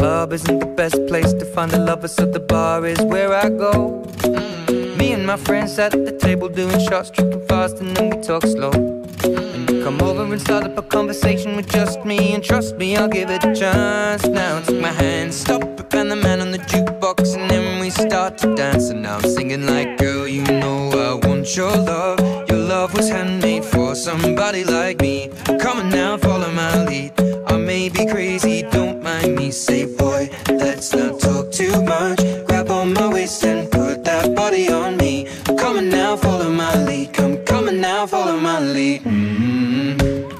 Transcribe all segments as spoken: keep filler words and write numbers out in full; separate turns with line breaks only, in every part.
club isn't the best place to find a lover, so the bar is where I go. Mm. Me and my friends at the table doing shots, tripping fast, and then we talk slow. And you come over and start up a conversation with just me, and trust me, I'll give it a chance. Now take my hand, stop it, and the man on the jukebox, and then we start to dance. And now I'm singing like, girl, you know I want your love. Your love was handmade for somebody like me. Come on now, follow my lead. I may be crazy, don't mind me. Say, boy, let's not talk too much. Grab on my waist and put that body on me. Come on now, follow my lead. Come, come on now, follow my lead. Mm-hmm.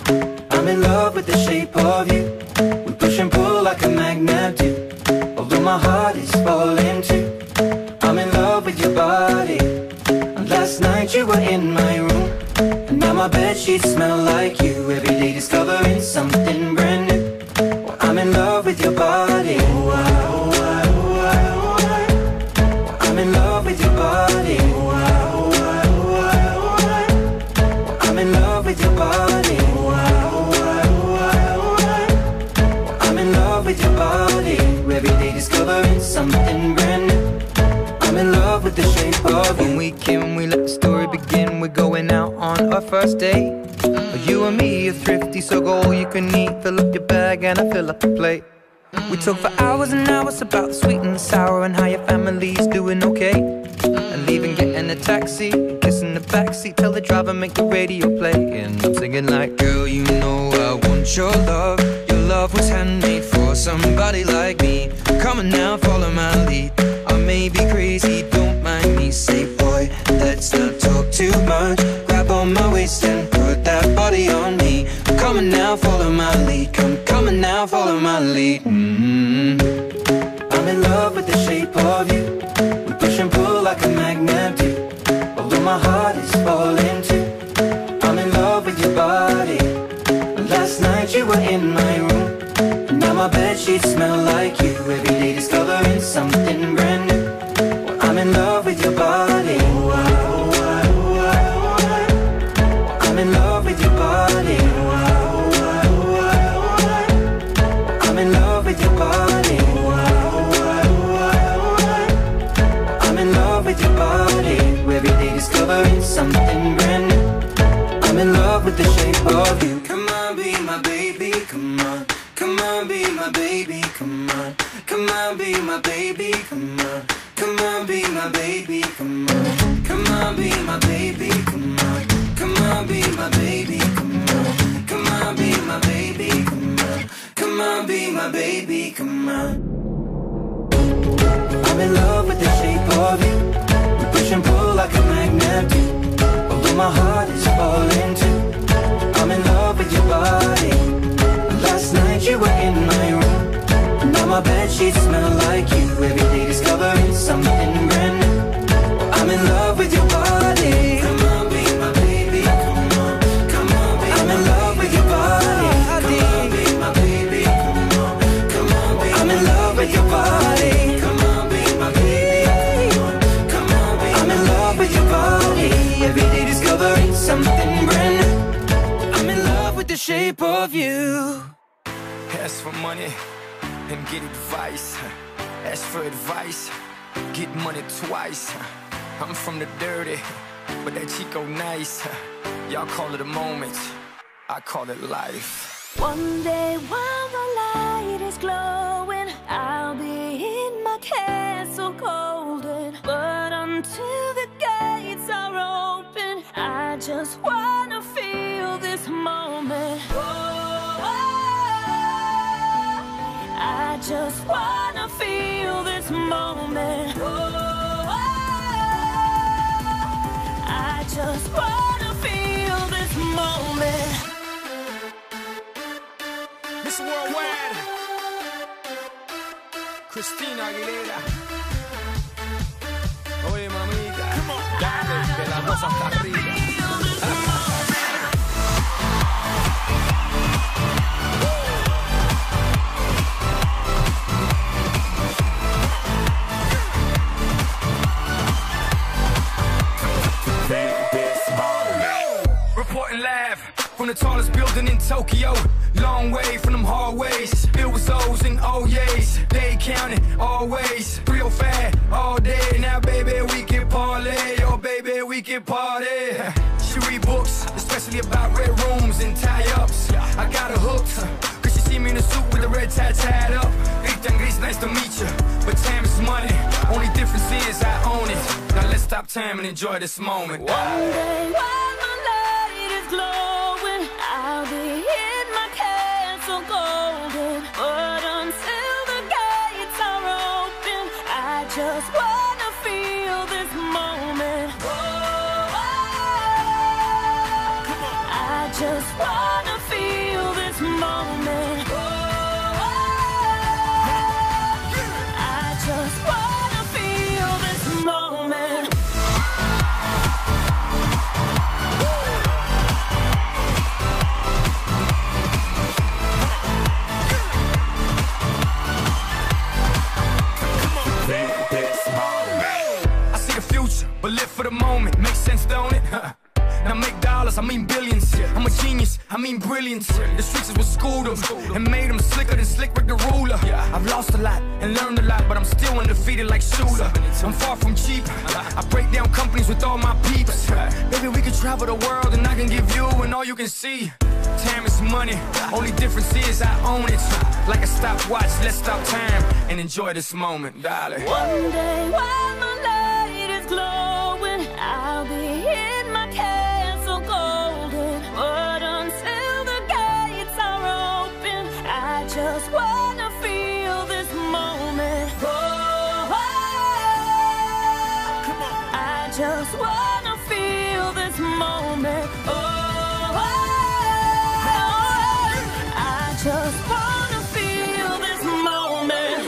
I'm in love with the shape of you. We push and pull like a magnet do. Although my heart is falling too. I'm in love with your body. And last night you were in my room, and now my bedsheets smell like you. Every day discovering something brand new. Well, I'm in love with your body. Oh, I, oh, I, oh, I, oh, I. Well, I'm in love with your body. Oh, I, oh, I, oh, I, oh, I. Well, I'm in love with your body. Oh, I, oh, I, oh, I, oh, I. Well, I'm in love with your body. Every day discovering something brand new. I'm in love with the shape of you. When we came, we let the story begin. We're going out on our first date. mm. You and me are thrifty, so go all you can eat. Fill up your bag and I fill up the plate. mm. We talk for hours and hours about the sweet and the sour, and how your family's doing okay. mm. And leaving, getting a taxi, kissing the backseat, tell the driver make the radio play. And I'm singing like, girl, you know I want your love. Your love was handmade for somebody like me. Come on now, follow my lead. I may be crazy, don't mind me. Say, boy, let's not talk too much. Grab on my waist and put that body on me. Come on now, follow my lead. Come, come on now, follow my lead. Mm-hmm. I'm in love with the shape of you. We push and pull like a magnet do. Although my heart is falling too. I'm in love with your body. Last night you were in my room, and now my bedsheets smell like you. Every day discovering something brand new. Well, I'm in love with your body. Oh, I, oh, I, oh, I, oh, I. Well, I'm in love with your body. Oh, I, oh, I, oh, I, oh, I. Well, I'm in love with your body. Oh, I, oh, I, oh, I, oh, I. Well, I'm in love with your body. Every day discovering something brand new. I'm in love with the shape of you. Come on, be my baby, come on. Come on, be my baby, come on. Come on, be my baby, come on. Come on, be my baby, come on. Come on, be my baby, come on. Come on, be my baby, come on. Come on, be my baby, come on. Come on, be my baby, come on. I'm in love with the shape of you. We push and pull like a magnet do. Although my heart is falling too. I'm in love with your body. Last night you were in my room, now my bedsheets smell like you. Every day discovering something brand new. I'm in love with your body. Come on, be my baby, come on. Come on, be I'm in love with your body. Come on, be my baby, come on. Come on, be I'm in love with your body. Come on, be my baby, come on. Come on, be I'm in love with your body. Every day discovering something brand new. I'm in love with the shape of you.
Ask for money and get advice. Ask for advice, get money twice. I'm from the dirty, but that Chico nice. Y'all call it a moment, I call it life.
One day while the light is glowing, I'll be in my castle golden. But until the gates are open, I just wanna feel this moment. Oh, I just wanna feel this moment. Oh, I just wanna feel this moment.
Miss Worldwide, Christina Aguilera. Oye, mamita, dale, que la cosa está arriba. Reporting live from the tallest building in Tokyo. Long way from them hallways. It was O's and O's. They time and enjoy this moment.
One day while my light is glowing, I'll be in my castle golden. But until the gates are open, I just wanna feel this moment. Whoa, I just wanna feel this moment. Whoa, I just wanna feel this moment.
I see the future, but live for the moment. Makes sense, don't it? Now make dollars, I mean billions. I'm a genius, I mean brilliance. The streets is what schooled them and made them slicker than Slick Rick the ruler. I've lost a lot and learned a lot, but I'm still undefeated like Shooter. I'm far from cheap, I break down companies with all my peeps. Baby, we can travel the world and I can give you and all you can see. Time is money, only difference is I own it. Like a stopwatch, let's stop time and enjoy this moment, darling.
One day while my light is glowing, I'll be in my castle golden. But until the gates are open, I just wanna feel this moment. Oh, I just wanna feel this moment. Oh, I just wanna feel this moment.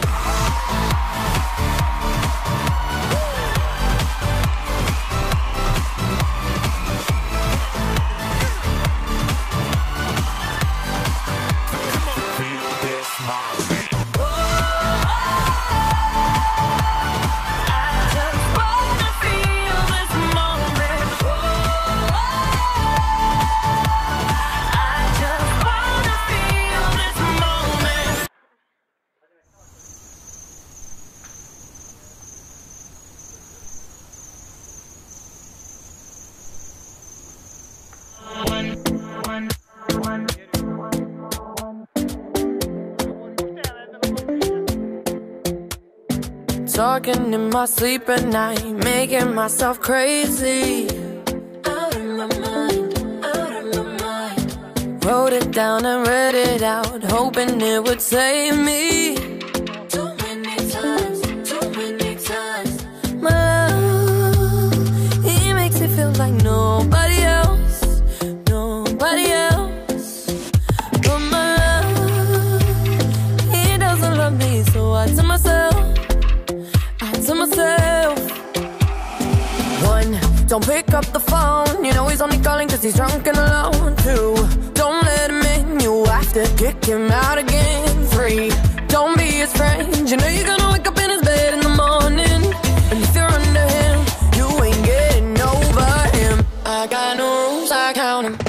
Talking in my sleep at night, making myself crazy. Out of my mind, out of my mind. Wrote it down and read it out, hoping it would save me. Too many times, too many times. My love, he makes me feel like nobody else, nobody else. But my love, he doesn't love me, so I tell myself, to myself. One, don't pick up the phone, you know he's only calling cause he's drunk and alone. Two, don't let him in, you have to kick him out again. Three, don't be his friend, you know you're gonna wake up in his bed in the morning. And if you're under him, you ain't getting over him. I got no rules, I count him.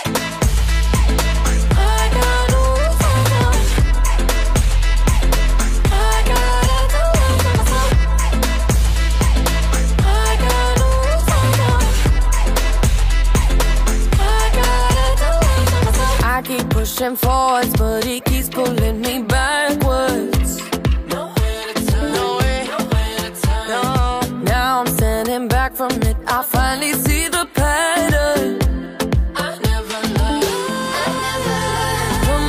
Pushing forwards, but he keeps pulling me backwards. Nowhere to turn, nowhere, nowhere to turn. No, now I'm standing back from it. I finally see the pattern. I never loved, I never loved.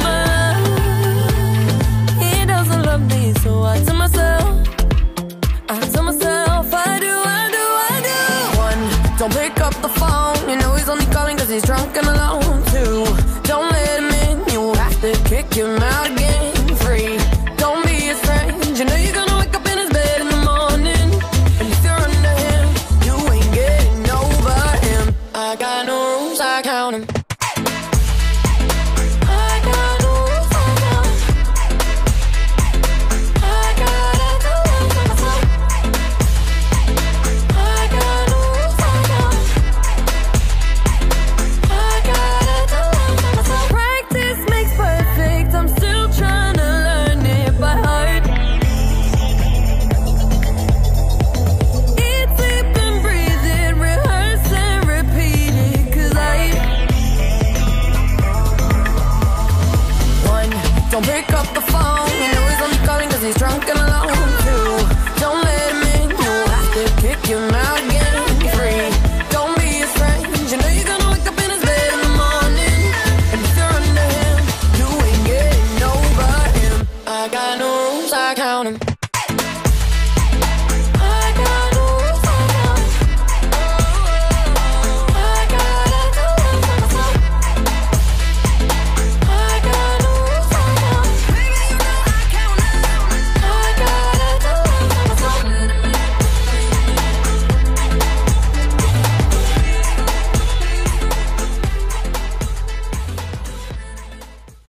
But he doesn't love me, so I tell myself, I tell myself, I do, I do, I do. One, don't pick up the phone, you know he's only calling cause he's drunk and alone. Two, don't let him in, you have to kick him got no rules, I count them.